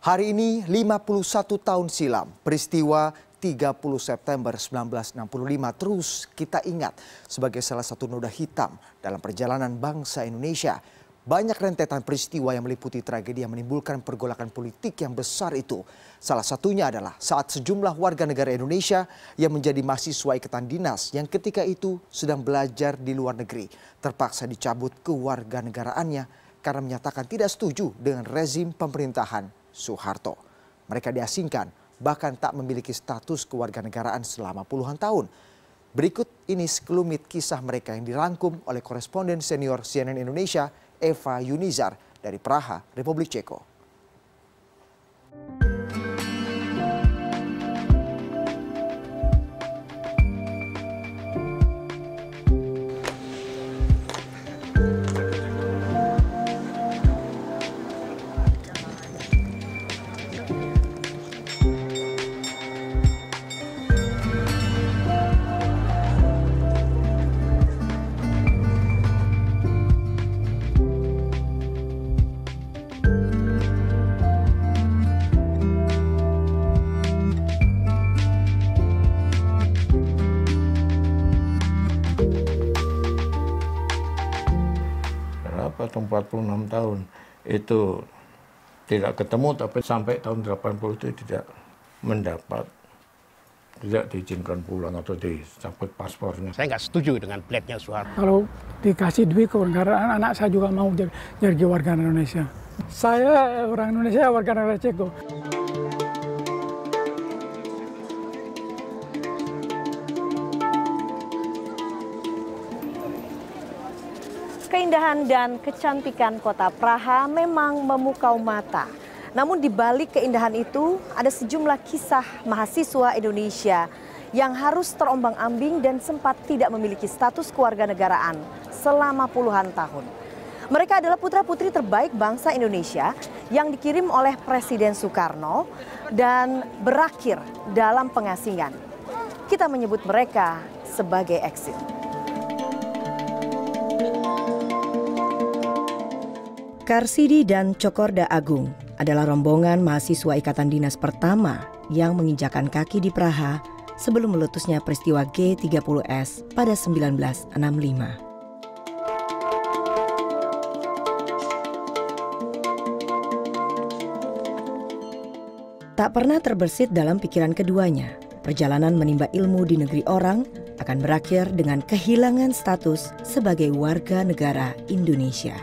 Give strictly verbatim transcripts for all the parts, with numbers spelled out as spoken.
Hari ini lima puluh satu tahun silam, peristiwa tiga puluh September seribu sembilan ratus enam puluh lima terus kita ingat sebagai salah satu noda hitam dalam perjalanan bangsa Indonesia. Banyak rentetan peristiwa yang meliputi tragedi yang menimbulkan pergolakan politik yang besar itu. Salah satunya adalah saat sejumlah warga negara Indonesia yang menjadi mahasiswa ikatan dinas yang ketika itu sedang belajar di luar negeri terpaksa dicabut kewarganegaraannya karena menyatakan tidak setuju dengan rezim pemerintahan Soeharto. Mereka diasingkan, bahkan tak memiliki status kewarganegaraan selama puluhan tahun. Berikut ini sekelumit kisah mereka yang dirangkum oleh koresponden senior C N N Indonesia, Eva Yunizar dari Praha, Republik Ceko. Atau empat puluh enam tahun itu tidak ketemu, tapi sampai tahun delapan puluh itu tidak mendapat, tidak diizinkan pulang atau dicabut paspornya. Saya nggak setuju dengan platnya Soeharto. Kalau dikasih duit kewarganegaraan, anak saya juga mau jadi, jadi warga Indonesia. Saya orang Indonesia, warga negara Ceko. Keindahan dan kecantikan kota Praha memang memukau mata. Namun di balik keindahan itu ada sejumlah kisah mahasiswa Indonesia yang harus terombang-ambing dan sempat tidak memiliki status kewarganegaraan selama puluhan tahun. Mereka adalah putra-putri terbaik bangsa Indonesia yang dikirim oleh Presiden Soekarno dan berakhir dalam pengasingan. Kita menyebut mereka sebagai eksil. Karsidi dan Cokorda Agung adalah rombongan mahasiswa ikatan dinas pertama yang menginjakan kaki di Praha sebelum meletusnya peristiwa G tiga puluh S pada seribu sembilan ratus enam puluh lima. Tak pernah terbersit dalam pikiran keduanya, perjalanan menimba ilmu di negeri orang akan berakhir dengan kehilangan status sebagai warga negara Indonesia.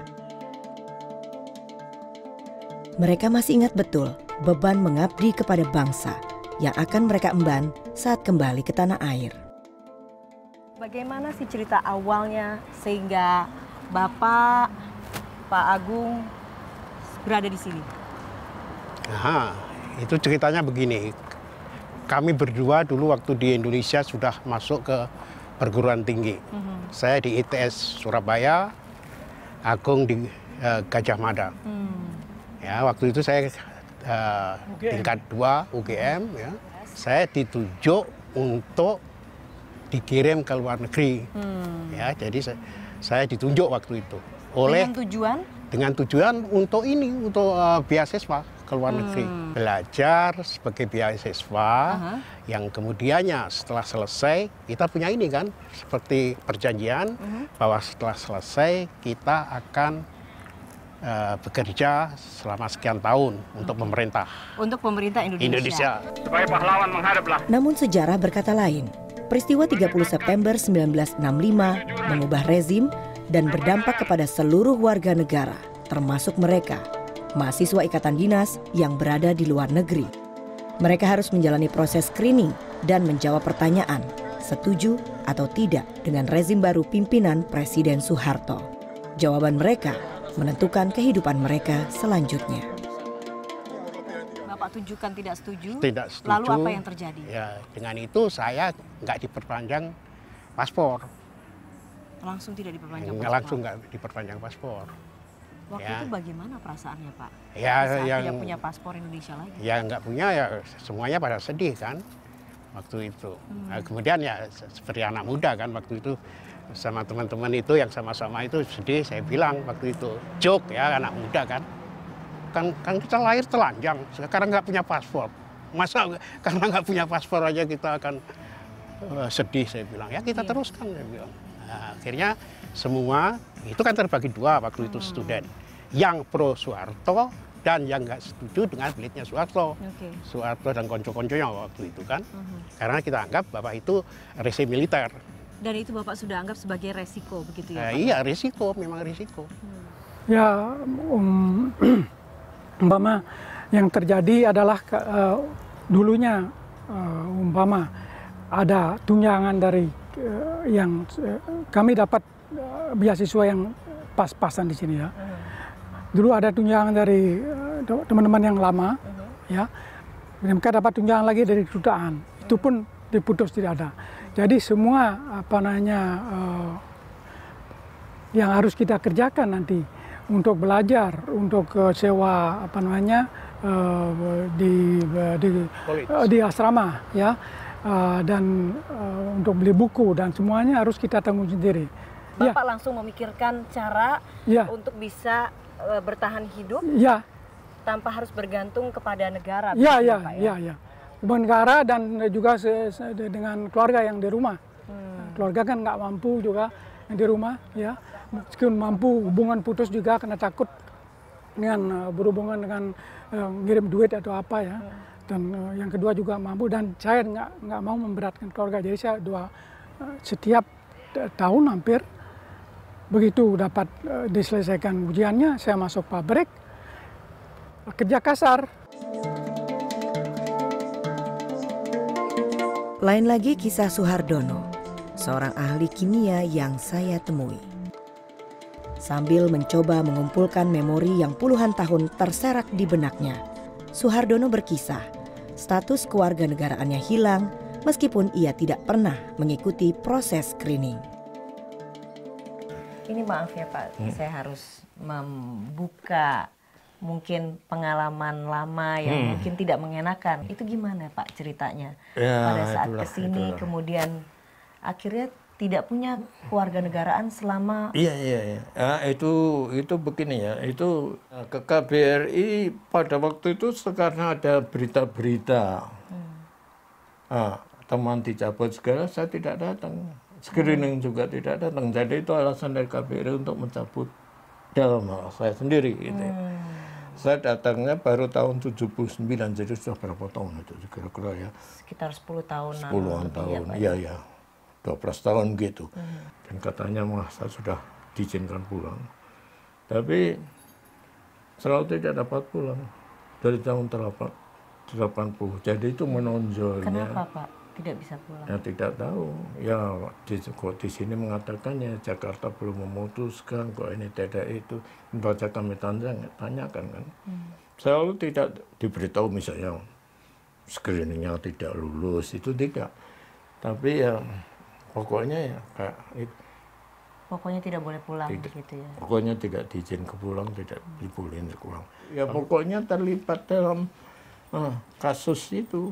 Mereka masih ingat betul beban mengabdi kepada bangsa yang akan mereka emban saat kembali ke tanah air. Bagaimana sih cerita awalnya sehingga Bapak, Pak Agung berada di sini? Nah, itu ceritanya begini. Kami berdua dulu waktu di Indonesia sudah masuk ke perguruan tinggi. Mm-hmm. Saya di I T S Surabaya, Agung di uh, Gajah Mada. Mm. Ya, waktu itu saya uh, tingkat dua U G M, ya. Saya ditunjuk untuk dikirim ke luar negeri. Hmm. Ya, jadi saya, saya ditunjuk waktu itu oleh dengan tujuan dengan tujuan untuk ini, untuk uh, beasiswa ke luar hmm. negeri, belajar sebagai beasiswa. Uh-huh. Yang kemudiannya setelah selesai kita punya ini kan seperti perjanjian uh-huh. bahwa setelah selesai kita akan Uh, bekerja selama sekian tahun untuk pemerintah. Untuk pemerintah Indonesia. Indonesia. Supaya pahlawan menghadaplah. Namun sejarah berkata lain. Peristiwa tiga puluh September seribu sembilan ratus enam puluh lima mengubah rezim dan berdampak kepada seluruh warga negara, termasuk mereka, mahasiswa ikatan dinas yang berada di luar negeri. Mereka harus menjalani proses screening dan menjawab pertanyaan, setuju atau tidak dengan rezim baru pimpinan Presiden Soeharto. Jawaban mereka menentukan kehidupan mereka selanjutnya. Bapak tunjukkan tidak setuju, tidak setuju. Lalu apa yang terjadi? Ya, dengan itu saya nggak diperpanjang paspor. Langsung tidak diperpanjang paspor? Langsung nggak diperpanjang paspor. Waktu ya. itu bagaimana perasaannya Pak? Ya, saat yang tidak punya paspor Indonesia lagi? Ya nggak punya, ya semuanya pada sedih kan waktu itu. Hmm. Nah, kemudian ya seperti anak muda kan waktu itu, sama teman-teman itu yang sama-sama itu sedih, saya bilang waktu itu, joke ya anak muda kan. kan kan kita lahir telanjang, sekarang nggak punya paspor. Masa karena nggak punya paspor aja kita akan uh, sedih, saya bilang. Ya kita Iya. teruskan, saya bilang. Nah, akhirnya semua itu kan terbagi dua waktu itu Hmm. student. Yang pro Soeharto dan yang nggak setuju dengan belitnya Soeharto. Oke. Soeharto dan konco-konconya waktu itu kan. Mhm. Karena kita anggap Bapak itu rezim militer. Dan itu Bapak sudah anggap sebagai resiko begitu ya, Eh, Pak? iya, risiko, memang risiko. Ya, um, umpama yang terjadi adalah uh, dulunya uh, umpama ada tunjangan dari uh, yang uh, kami dapat uh, beasiswa yang pas-pasan di sini ya. Dulu ada tunjangan dari uh, teman-teman yang lama, ya. Mereka dapat tunjangan lagi dari kedutaan. Itu pun diputus, tidak ada. Jadi semua apa namanya uh, yang harus kita kerjakan nanti untuk belajar, untuk uh, sewa apa namanya uh, di di uh, di asrama, ya, uh, dan uh, untuk beli buku dan semuanya harus kita tanggung sendiri. Bapak langsung memikirkan cara Ya. untuk bisa uh, bertahan hidup Ya, tanpa harus bergantung kepada negara. ya, begitu ya, Pak, ya, ya. Negara dan juga se- se- dengan keluarga yang di rumah. Hmm. Keluarga kan nggak mampu juga yang di rumah, ya. Meskipun mampu, hubungan putus juga karena takut dengan uh, berhubungan dengan uh, ngirim duit atau apa ya. Dan uh, yang kedua juga mampu, dan saya nggak nggak mau memberatkan keluarga. Jadi saya dua uh, setiap uh, tahun hampir begitu dapat uh, diselesaikan ujiannya, saya masuk pabrik kerja kasar. Lain lagi kisah Soehardono, seorang ahli kimia yang saya temui. Sambil mencoba mengumpulkan memori yang puluhan tahun terserak di benaknya, Soehardono berkisah status kewarganegaraannya hilang meskipun ia tidak pernah mengikuti proses screening. Ini maaf ya Pak, Hmm. saya harus membuka mungkin pengalaman lama yang Hmm. mungkin tidak mengenakan. Itu gimana Pak ceritanya? Ya, Pada saat itulah, kesini itulah. kemudian akhirnya tidak punya kewarganegaraan selama Iya, iya, iya. Ya, itu itu begini ya, itu eh, ke K B R I pada waktu itu karena ada berita-berita ah, teman dicabut segala, saya tidak datang. Screening juga tidak datang. Jadi itu alasan dari K B R I untuk mencabut dalam hal saya sendiri. Gitu. ya. Saya datangnya baru tahun tujuh puluh sembilan, jadi sudah berapa tahun itu kira-kira ya? sekitar sepuluh tahun sepuluhan lebih tahun, ya, Pak? iya ya, dua belas tahun gitu. Dan katanya malah saya sudah diizinkan pulang. Tapi selalu tidak dapat pulang dari tahun delapan puluh. Jadi itu menonjolnya. Kenapa Pak tidak bisa pulang? Ya tidak tahu. Ya di, kok di sini mengatakan ya Jakarta belum memutuskan, kok ini tidak itu. Baca kami tanya, tanyakan kan. Selalu tidak diberitahu misalnya screeningnya tidak lulus, itu tidak. Tapi ya pokoknya ya kayak itu. Pokoknya tidak boleh pulang Tidak. gitu ya. Pokoknya tidak diizin ke pulang, tidak dibolehin pulang. Ya pokoknya terlibat dalam ah, kasus itu.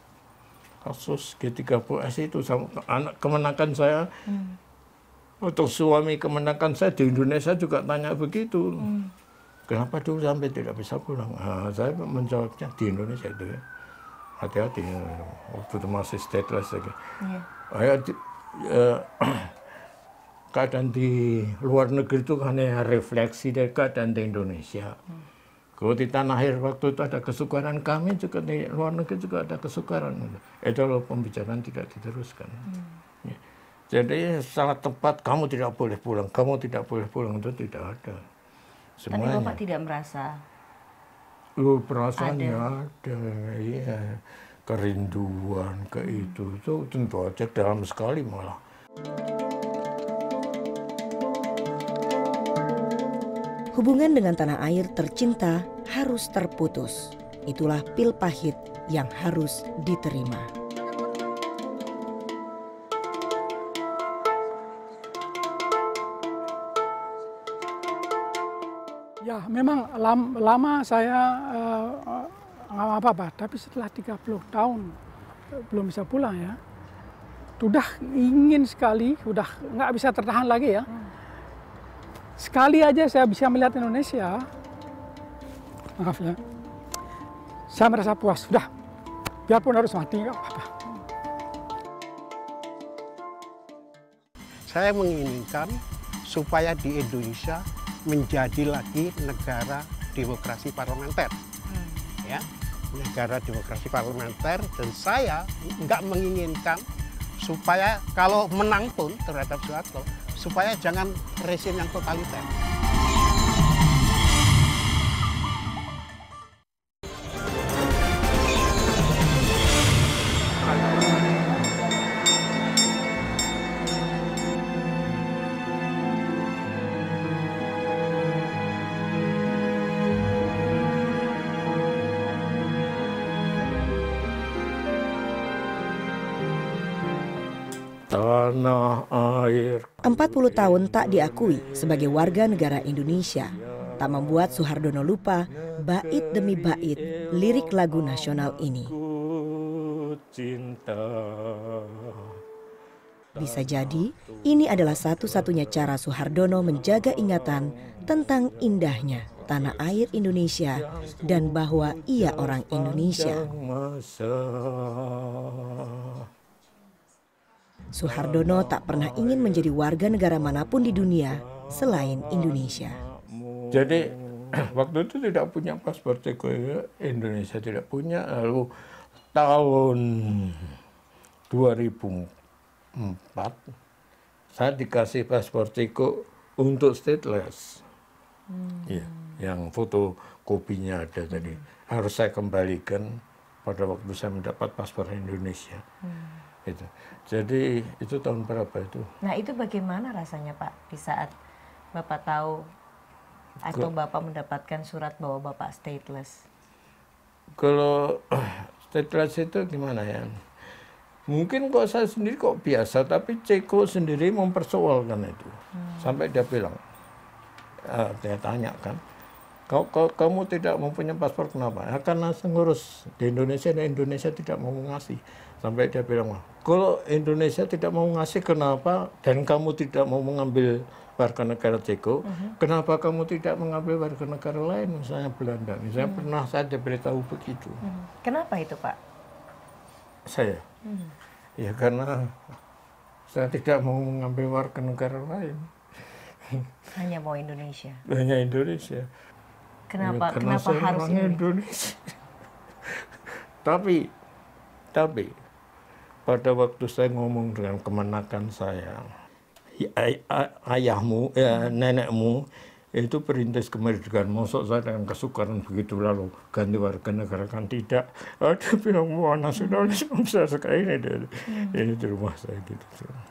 Kasus G tiga puluh S itu sama anak kemenakan saya. Untuk suami kemenakan saya di Indonesia juga tanya begitu. Kenapa dulu sampai tidak bisa pulang? Nah, saya menjawabnya di Indonesia itu ya. Hati-hati, waktu itu masih stateless lagi. Iya. Saya di- eh, keadaan di luar negeri itu hanya refleksi dari keadaan di Indonesia. Kalau di tanah air waktu itu ada kesukaran, kami juga di luar negeri juga ada kesukaran. Itu loh pembicaraan tidak diteruskan. Ya. Jadi sangat tepat, kamu tidak boleh pulang, kamu tidak boleh pulang, itu tidak ada. Tapi Semuanya. Bapak tidak merasa Lu perasaannya Ada. ada, iya. Kerinduan ke itu, itu tentu aja dalam sekali malah. Hubungan dengan tanah air tercinta harus terputus. Itulah pil pahit yang harus diterima. Ya, memang lam- lama saya eh, nggak apa-apa, tapi setelah tiga puluh tahun eh, belum bisa pulang ya. Sudah ingin sekali, sudah nggak bisa tertahan lagi ya. Sekali aja saya bisa melihat Indonesia, maaf ya, saya merasa puas, sudah, biarpun harus mati, nggak apa-apa. Saya menginginkan supaya di Indonesia menjadi lagi negara demokrasi parlementer, hmm. ya, negara demokrasi parlementer, dan saya nggak menginginkan supaya kalau menang pun terhadap Soeharto, supaya jangan rezim yang totaliter. Tanah air. empat puluh tahun tak diakui sebagai warga negara Indonesia tak membuat Soehardono lupa bait demi bait lirik lagu nasional ini. Bisa jadi ini adalah satu-satunya cara Soehardono menjaga ingatan tentang indahnya tanah air Indonesia dan bahwa ia orang Indonesia. Soehardono tak pernah ingin menjadi warga negara manapun di dunia selain Indonesia. Jadi waktu itu tidak punya paspor Ceko, Indonesia tidak punya. Lalu tahun dua ribu empat saya dikasih paspor Ceko untuk stateless. Hmm. Ya, yang fotokopinya ada tadi. Harus saya kembalikan pada waktu saya mendapat paspor Indonesia. Hmm. Itu. Jadi itu tahun berapa itu? Nah itu bagaimana rasanya Pak di saat Bapak tahu atau Ke, Bapak mendapatkan surat bahwa Bapak stateless? Kalau stateless itu gimana ya? Mungkin kok saya sendiri kok biasa, tapi Ceko sendiri mempersoalkan itu. Hmm. Sampai dia bilang, uh, dia tanya kan, Kau, kau, kamu tidak mempunyai paspor kenapa? Ya, karena saya ngurus di Indonesia dan Indonesia tidak mau ngasih. Sampai dia bilang, kalau Indonesia tidak mau ngasih kenapa dan kamu tidak mau mengambil warga negara Ceko, uh-huh. kenapa kamu tidak mengambil warga negara lain, misalnya Belanda? Misalnya uh-huh. pernah saya diberitahu begitu. Uh-huh. Kenapa itu Pak? Saya? Uh-huh. Ya karena saya tidak mau mengambil warga negara lain. Hanya mau Indonesia? Hanya Indonesia. Kenapa, ya, kenapa harus Indonesia? Indonesia. tapi, tapi pada waktu saya ngomong dengan kemenakan saya, ay ay ayahmu, ya, nenekmu itu perintis kemerdekaan, mosok saya dengan kesukaran begitu lalu ganti warga negara kan tidak. Ada bilang wah nasionalisme besar sekali ini, hmm. ini di rumah saya gitu.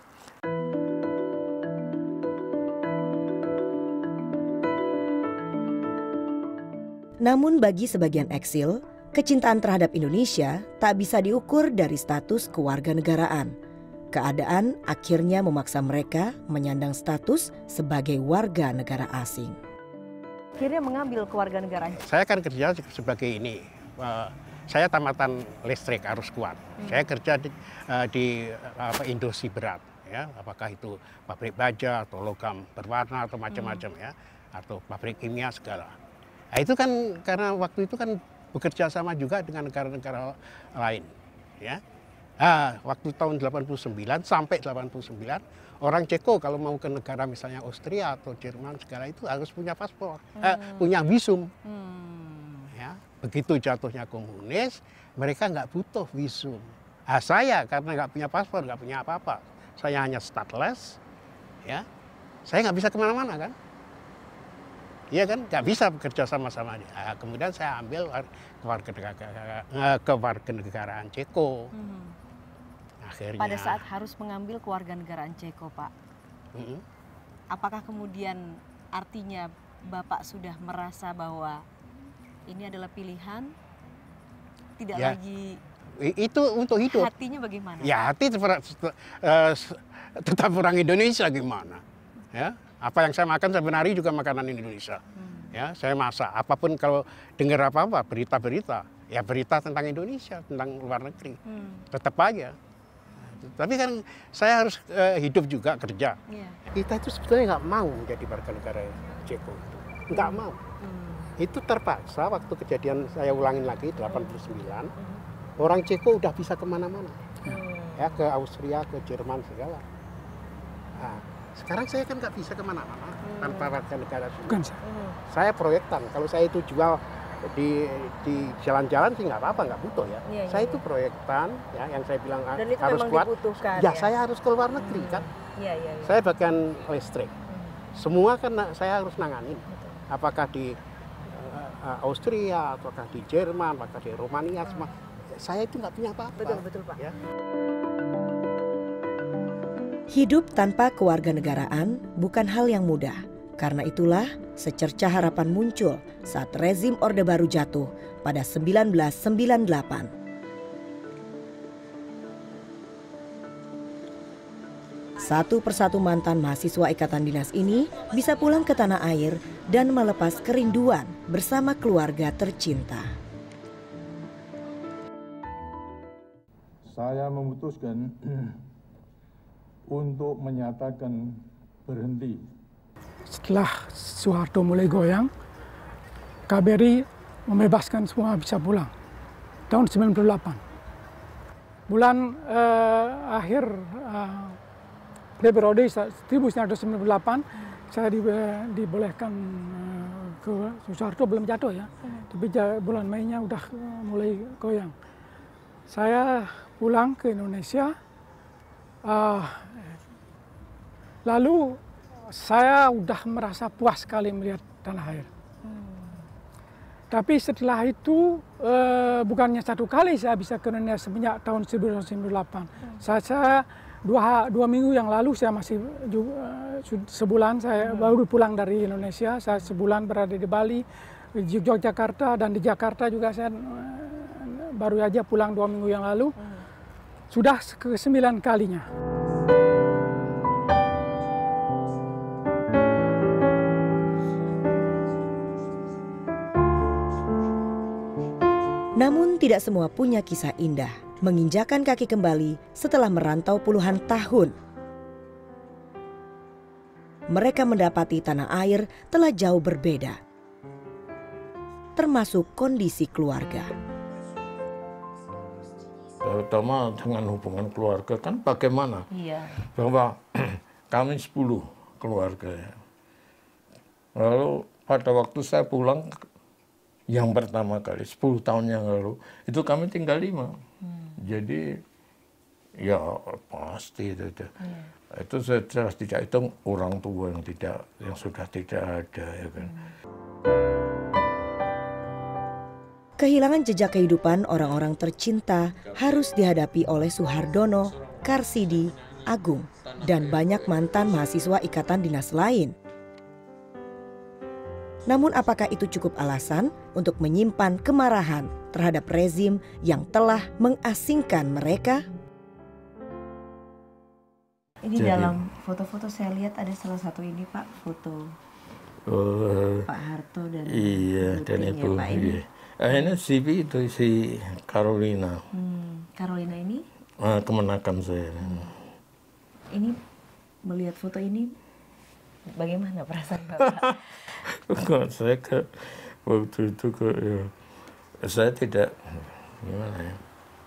Namun bagi sebagian eksil, kecintaan terhadap Indonesia tak bisa diukur dari status kewarganegaraan. Keadaan akhirnya memaksa mereka menyandang status sebagai warga negara asing. Akhirnya mengambil kewarganegaraan. Saya kan kerja sebagai ini, uh, saya tamatan listrik arus kuat. Hmm. Saya kerja di, uh, di apa, Industri berat, ya, apakah itu pabrik baja atau logam berwarna atau macam-macam hmm. ya, atau pabrik kimia segala. Nah, itu kan karena waktu itu kan bekerja sama juga dengan negara-negara lain, ya. Nah, waktu tahun delapan puluh sembilan sampai delapan puluh sembilan orang Ceko kalau mau ke negara misalnya Austria atau Jerman segala itu harus punya paspor, hmm. eh, punya visum. Hmm. Ya, begitu jatuhnya komunis, mereka nggak butuh visum. Nah, saya karena nggak punya paspor, nggak punya apa-apa, saya hanya stateless, ya, saya nggak bisa kemana-mana kan. Iya kan, nggak bisa bekerja sama-sama. Nah, kemudian saya ambil kewarganegaraan Ceko. Hmm. Akhirnya. Pada saat harus mengambil kewarganegaraan Ceko, Pak, hmm. apakah kemudian artinya Bapak sudah merasa bahwa ini adalah pilihan, tidak ya, lagi itu untuk hidup? Hatinya bagaimana? Ya hati tetap, uh, tetap orang Indonesia gimana, ya. Apa yang saya makan sebenarnya juga makanan Indonesia. Hmm. Ya, saya masak. Apapun kalau dengar apa-apa, berita-berita, ya berita tentang Indonesia, tentang luar negeri. Hmm. Tetap aja. Tapi kan saya harus uh, hidup juga, kerja. Yeah. Kita itu sebetulnya nggak mau menjadi warga negara Ceko. Nggak mau. Hmm. Itu terpaksa waktu kejadian saya ulangin lagi delapan puluh sembilan, orang Ceko udah bisa kemana-mana, ya ke Austria, ke Jerman segala. Nah, sekarang saya kan nggak bisa kemana-mana tanpa warga negara Sunda. Saya proyektan, kalau saya itu jual di di jalan-jalan sih nggak apa-apa, nggak butuh ya. Ya saya ya, itu proyektan, ya yang saya bilang dan itu harus kuat. Ya, ya saya harus ke luar negeri hmm. kan. Ya, ya, ya. Saya bagian listrik, hmm. semua kan saya harus nanganin. Betul. Apakah di uh, Austria, ataukah di Jerman, apakah di Romania, hmm. semua. Saya itu nggak punya apa-apa. Betul betul Pak. Ya. Hidup tanpa kewarganegaraan bukan hal yang mudah. Karena itulah secerca harapan muncul saat rezim Orde Baru jatuh pada seribu sembilan ratus sembilan puluh delapan. Satu persatu mantan mahasiswa Ikatan Dinas ini bisa pulang ke tanah air dan melepas kerinduan bersama keluarga tercinta. Saya memutuskan untuk menyatakan berhenti. Setelah Soeharto mulai goyang, K B R I membebaskan semua bisa pulang. Tahun sembilan puluh delapan. Bulan eh, akhir eh, periode seribu sembilan ratus sembilan puluh delapan, saya di, dibolehkan eh, ke Soeharto belum jatuh ya. Tapi bulan Mei-nya udah mulai goyang. Saya pulang ke Indonesia, eh, lalu saya udah merasa puas sekali melihat tanah air. Hmm. Tapi setelah itu eh, bukannya satu kali saya bisa ke Indonesia semenjak tahun seribu sembilan ratus sembilan puluh delapan. Hmm. Saya, saya dua, dua minggu yang lalu saya masih juga, sebulan saya hmm. baru pulang dari Indonesia. Saya sebulan berada di Bali, di Yogyakarta, dan di Jakarta juga saya baru aja pulang dua minggu yang lalu. Hmm. Sudah ke sembilan kalinya. Namun tidak semua punya kisah indah menginjakan kaki kembali setelah merantau puluhan tahun. Mereka mendapati tanah air telah jauh berbeda, termasuk kondisi keluarga. Terutama dengan hubungan keluarga kan bagaimana? Iya. Bahwa kami sepuluh keluarga ya. Lalu pada waktu saya pulang yang pertama kali, sepuluh tahun yang lalu, itu kami tinggal lima. Hmm. Jadi, ya pasti itu. Itu, yeah. Itu jelas tidak hitung orang tua yang tidak, yang sudah tidak ada. Ya kan. Hmm. Kehilangan jejak kehidupan orang-orang tercinta harus dihadapi oleh Soehardono, Karsidi, Agung, dan banyak mantan mahasiswa Ikatan Dinas lain. Namun apakah itu cukup alasan untuk menyimpan kemarahan terhadap rezim yang telah mengasingkan mereka? Ini jadi, dalam foto-foto saya lihat ada salah satu ini Pak, foto uh, Pak Harto dan iya, dan Ibu. Pak ini. Iya. Ah, ini si itu si Carolina. Hmm, Carolina ini? Ah, kemenakan saya. Hmm. Ini melihat foto ini bagaimana perasaan Bapak? Kok saya ke waktu itu ke ya, saya tidak gimana ya.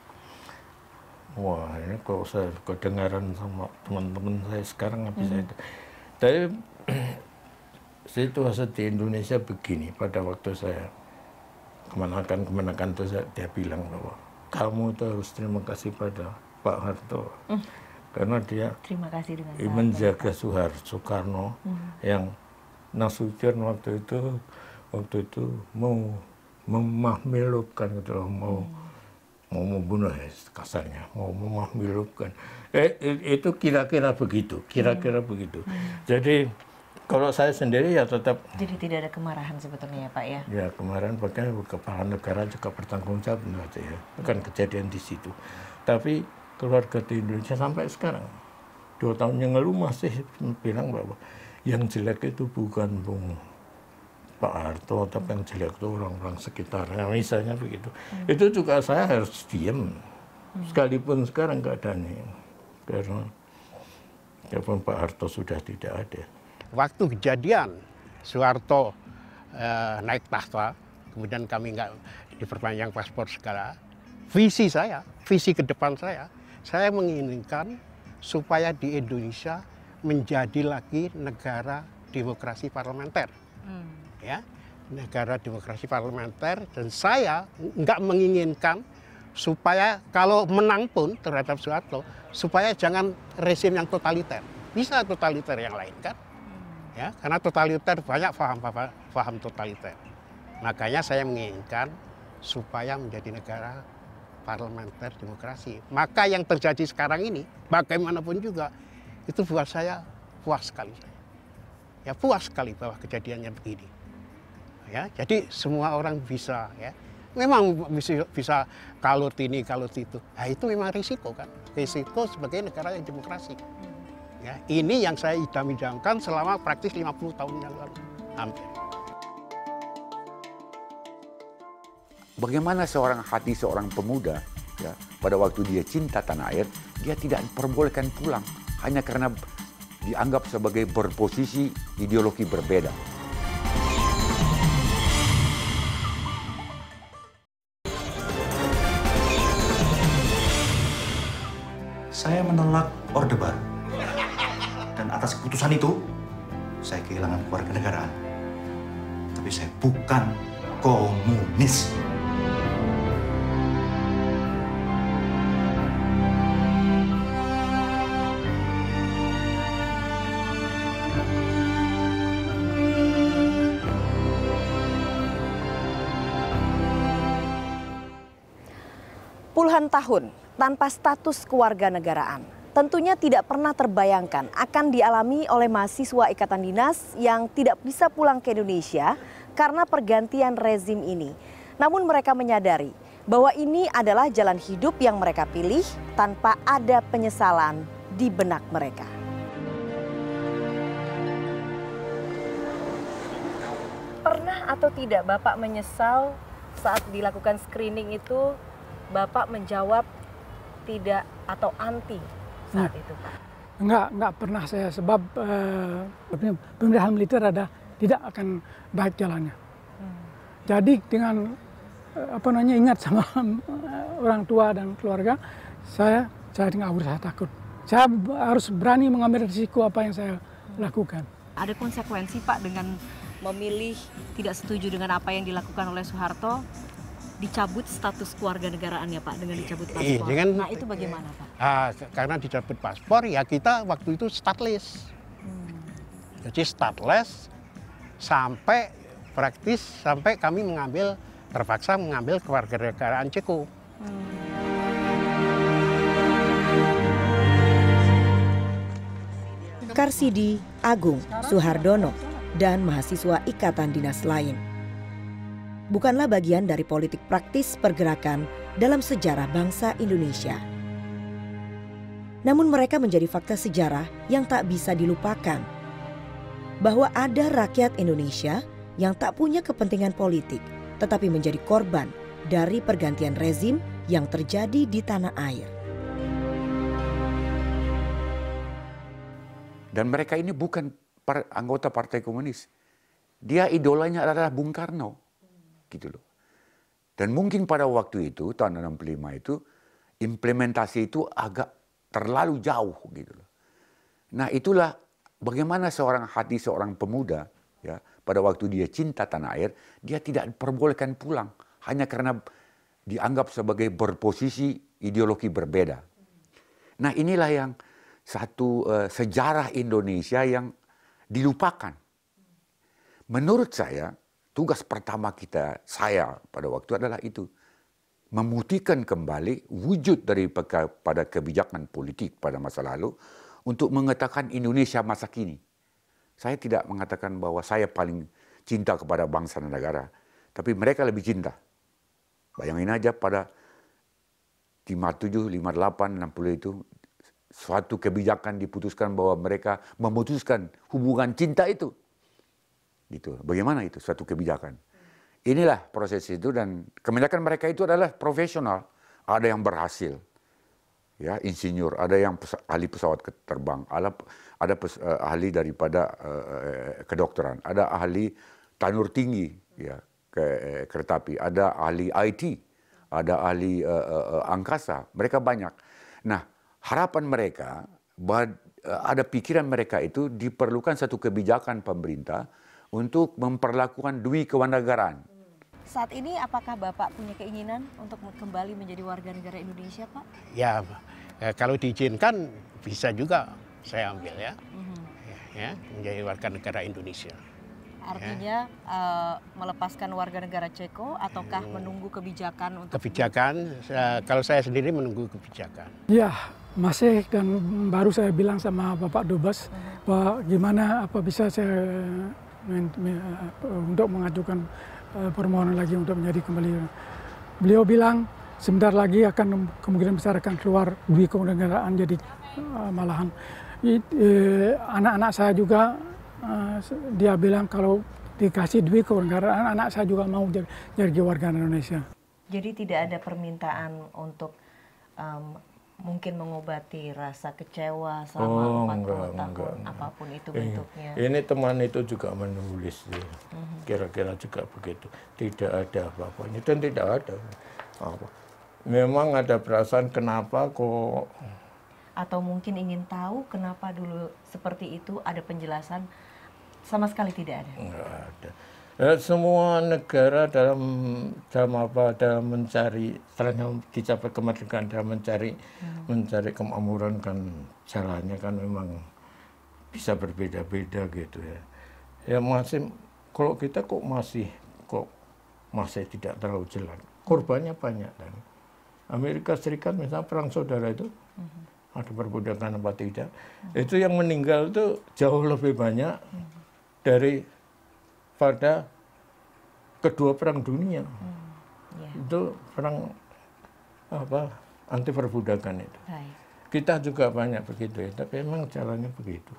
Wah ini kok saya kedengaran sama teman-teman saya sekarang habis hmm. saya. Tapi situasi di Indonesia begini pada waktu saya kemenakan-kemenakan itu saya, dia bilang bahwa kamu itu harus terima kasih pada Pak Harto. Hmm. Karena dia terima kasih dengan menjaga Soeharto Soekarno hmm. yang Nasution waktu itu waktu itu mau memahmilupkan gitu loh, mau hmm. mau membunuh ya, kasarnya, mau memahmilupkan. Eh, itu kira-kira begitu, kira-kira hmm. begitu. Hmm. Jadi kalau saya sendiri ya tetap. Jadi tidak ada kemarahan sebetulnya ya Pak ya? Ya kemarahan, bahkan kepala negara juga bertanggung jawab ya, bukan kejadian di situ. Tapi keluarga di Indonesia sampai sekarang dua tahun yang lalu masih bilang bahwa yang jelek itu bukan Bung Pak Harto, tapi yang jelek itu orang-orang sekitarnya, misalnya begitu. Hmm. Itu juga saya harus diam, hmm. sekalipun sekarang keadaannya, karena walaupun Pak Harto sudah tidak ada. Waktu kejadian Soeharto eh, naik tahta, kemudian kami nggak diperpanjang paspor segala. Visi saya, visi ke depan saya, saya menginginkan supaya di Indonesia menjadi lagi negara demokrasi parlementer, hmm. ya, negara demokrasi parlementer. Dan saya nggak menginginkan supaya kalau menang pun terhadap Soeharto, supaya jangan rezim yang totaliter. Bisa totaliter yang lain kan, hmm. ya, karena totaliter banyak paham-paham totaliter. Makanya saya menginginkan supaya menjadi negara parlementer demokrasi. Maka yang terjadi sekarang ini, bagaimanapun juga, itu buat saya puas sekali. Ya puas sekali bahwa kejadiannya begini. Ya, jadi semua orang bisa, ya. Memang bisa, bisa kalut ini, kalut itu. Nah, itu memang risiko kan. Risiko sebagai negara yang demokrasi. Ya, ini yang saya idam-idamkan selama praktis lima puluh tahun yang lalu. Hampir. Bagaimana seorang hati seorang pemuda, ya, pada waktu dia cinta tanah air, dia tidak diperbolehkan pulang hanya karena dianggap sebagai berposisi ideologi berbeda. Saya menolak Orde Baru. Dan atas keputusan itu, saya kehilangan kewarganegaraan. Tapi saya bukan komunis. Puluhan tahun tanpa status kewarganegaraan tentunya tidak pernah terbayangkan akan dialami oleh mahasiswa Ikatan Dinas yang tidak bisa pulang ke Indonesia karena pergantian rezim ini. Namun mereka menyadari bahwa ini adalah jalan hidup yang mereka pilih tanpa ada penyesalan di benak mereka. Pernah atau tidak Bapak menyesal saat dilakukan screening itu Bapak menjawab tidak atau anti saat nah, itu, Pak? Enggak, enggak pernah saya, sebab eh, pemerintahan militer ada tidak akan baik jalannya. Hmm. Jadi dengan eh, apa namanya ingat sama orang tua dan keluarga, saya saya nggak usah takut. Saya harus berani mengambil risiko apa yang saya lakukan. Ada konsekuensi, Pak, dengan memilih tidak setuju dengan apa yang dilakukan oleh Soeharto? Dicabut status kewarganegaraannya, Pak, dengan dicabut paspor. Dengan, nah itu bagaimana, Pak? Ah, karena dicabut paspor ya kita waktu itu stateless. Hmm. Jadi stateless sampai praktis sampai kami mengambil terpaksa mengambil kewarganegaraan Ceko. Hmm. Karsidi, Agung, Suhardono, dan mahasiswa Ikatan Dinas lain bukanlah bagian dari politik praktis pergerakan dalam sejarah bangsa Indonesia. Namun mereka menjadi fakta sejarah yang tak bisa dilupakan. Bahwa ada rakyat Indonesia yang tak punya kepentingan politik, tetapi menjadi korban dari pergantian rezim yang terjadi di tanah air. Dan mereka ini bukan anggota Partai Komunis. Dia idolanya adalah Bung Karno. Gitu loh. Dan mungkin pada waktu itu tahun enam puluh lima itu implementasi itu agak terlalu jauh gitu loh. Nah itulah bagaimana seorang hati seorang pemuda ya pada waktu dia cinta tanah air dia tidak diperbolehkan pulang hanya karena dianggap sebagai berposisi ideologi berbeda. Nah inilah yang satu uh, sejarah Indonesia yang dilupakan. Menurut saya tugas pertama kita, saya pada waktu adalah itu. Memutihkan kembali wujud daripada kebijakan politik pada masa lalu untuk mengatakan Indonesia masa kini. Saya tidak mengatakan bahwa saya paling cinta kepada bangsa dan negara. Tapi mereka lebih cinta. Bayangin aja pada lima puluh tujuh, lima puluh delapan, enam puluh itu suatu kebijakan diputuskan bahwa mereka memutuskan hubungan cinta itu. Gitu. Bagaimana itu suatu kebijakan? Inilah proses itu dan kebanyakan mereka itu adalah profesional. Ada yang berhasil, ya insinyur, ada yang pes ahli pesawat terbang, ada ada pes uh, ahli daripada uh, kedokteran, ada ahli tanur tinggi, ya, ke eh, kereta api. Ada ahli I T, ada ahli uh, uh, angkasa. Mereka banyak. Nah, harapan mereka, bahwa, uh, ada pikiran mereka itu diperlukan satu kebijakan pemerintah untuk memperlakukan dui kewarganegaraan. Saat ini apakah Bapak punya keinginan untuk kembali menjadi warga negara Indonesia, Pak? Ya, eh, kalau diizinkan bisa juga saya ambil ya, Mm-hmm. ya, ya menjadi warga negara Indonesia. Artinya ya. uh, melepaskan warga negara Ceko ataukah hmm. menunggu kebijakan untuk kebijakan? Uh, kalau saya sendiri menunggu kebijakan. Ya, masih, dan baru saya bilang sama Bapak Dubes hmm. bahwa gimana apa bisa saya men, men, untuk mengajukan uh, permohonan lagi untuk menjadi kembali. Beliau bilang sebentar lagi akan kemungkinan besar akan keluar dui kewarganegaraan, jadi uh, malahan anak-anak uh, saya juga uh, dia bilang kalau dikasih dui kewarganegaraan anak saya juga mau jadi, jadi warga Indonesia. Jadi tidak ada permintaan untuk um, mungkin mengobati rasa kecewa selama oh, empat puluh enggak, tahun enggak, enggak. apapun itu ini, bentuknya. Ini teman itu juga menulis, kira-kira juga begitu. Tidak ada apa-apanya dan tidak ada apa. Memang ada perasaan kenapa kok. Atau mungkin ingin tahu kenapa dulu seperti itu, ada penjelasan, sama sekali tidak ada. Enggak ada. Ya, semua negara dalam dalam apa dalam mencari setelah dicapai kemerdekaan dalam mencari hmm. mencari kemakmuran kan jalannya kan memang bisa berbeda-beda gitu ya. Ya masih kalau kita kok masih kok masih tidak terlalu jelas. Korbannya banyak kan. Amerika Serikat misalnya perang saudara itu hmm. ada perbudakan apa tidak. Hmm. Itu yang meninggal itu jauh lebih banyak hmm. dari pada kedua perang dunia. Hmm, yeah. Itu perang apa anti perbudakan itu. Baik. Kita juga banyak begitu ya, tapi memang jalannya begitu.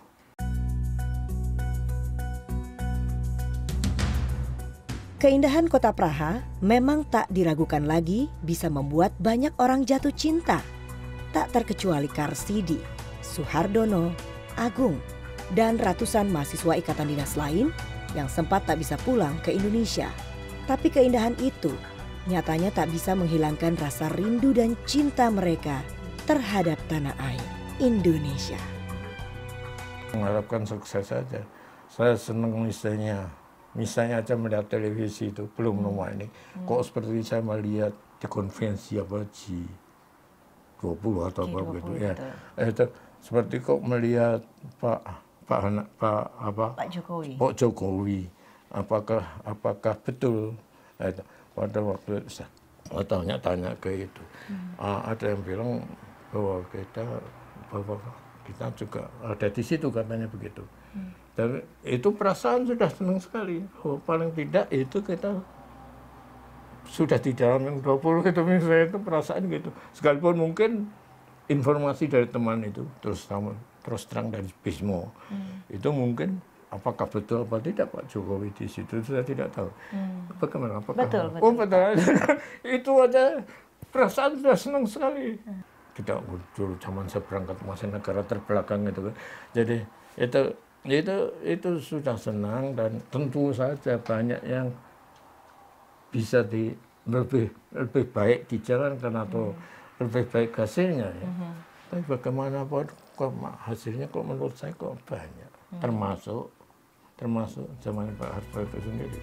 Keindahan kota Praha memang tak diragukan lagi bisa membuat banyak orang jatuh cinta. Tak terkecuali Karsidi, Suhardono, Agung, dan ratusan mahasiswa ikatan dinas lain yang sempat tak bisa pulang ke Indonesia. Tapi keindahan itu nyatanya tak bisa menghilangkan rasa rindu dan cinta mereka terhadap tanah air Indonesia. Mengharapkan sukses saja. Saya senang misalnya, misalnya aja melihat televisi itu, belum hmm. nomor ini. Hmm. Kok seperti saya melihat di konvensi apa G dua puluh atau apa gitu ya. Itu seperti kok melihat Pak Pak anak Pak apa Pak Jokowi. Pak Jokowi, apakah apakah betul eh, pada waktu saya tanya-tanya ke itu, hmm. ah, ada yang bilang bahwa kita bahwa kita juga ada di situ katanya begitu. Hmm. Dan itu perasaan sudah senang sekali. Oh, paling tidak itu kita sudah di dalam yang dua puluh itu misalnya itu perasaan gitu. Sekalipun mungkin informasi dari teman itu terus terang, terus terang dari Bismo hmm. itu mungkin apakah betul apa tidak Pak Jokowi di situ saya tidak tahu. Hmm. Bagaimana? Apakah? Betul, betul. Oh betul. Itu aja perasaan sudah senang sekali. Hmm. Tidak dulu zaman saya berangkat masih negara terbelakang itu kan. Jadi itu itu itu sudah senang dan tentu saja banyak yang bisa di lebih lebih baik dijalankan atau hmm. lebih baik hasilnya ya. Mm-hmm. Tapi bagaimanapun kok hasilnya kok menurut saya kok banyak. Mm-hmm. Termasuk termasuk zaman Pak Harto itu sendiri.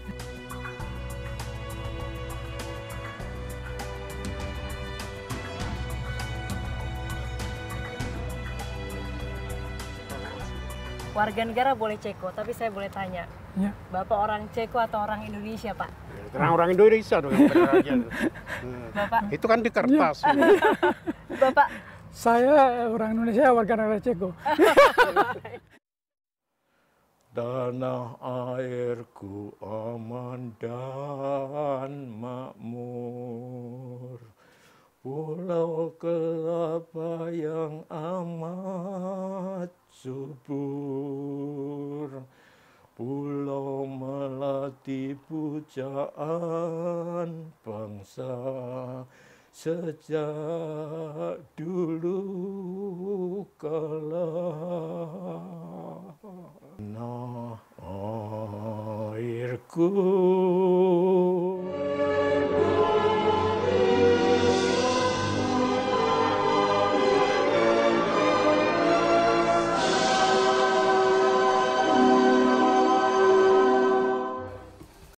Warga negara boleh Ceko, tapi saya boleh tanya. Ya. Bapak orang Ceko atau orang Indonesia, Pak? Orang orang Indonesia dong yang benar aja. Bapak. Itu kan di kertas. Ya. Bapak. Saya orang Indonesia, warga negara Ceko. Tanah airku aman dan makmur, pulau kelapa yang amat subur, pulau melati pujaan bangsa sejak dulu kala. Tanah air airku